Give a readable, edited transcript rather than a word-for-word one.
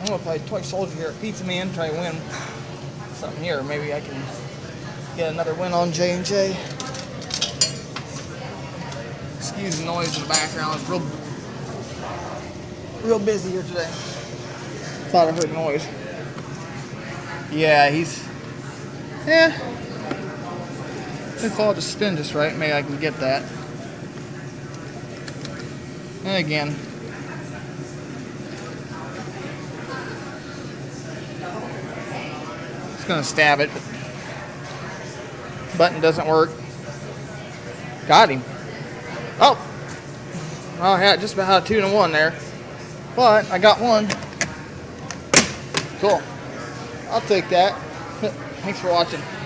I'm gonna play Toy Soldier here at Pizza Man, try to win something here. Maybe I can get another win on J&J. Excuse the noise in the background. It's real busy here today. Thought I heard noise. Yeah, they call it a spin just right. Maybe I can get that. And again. Just gonna stab it. Button doesn't work. Got him. Oh! Well, I had just about had a 2 and a 1 there. But I got one. Cool. I'll take that. Thanks for watching.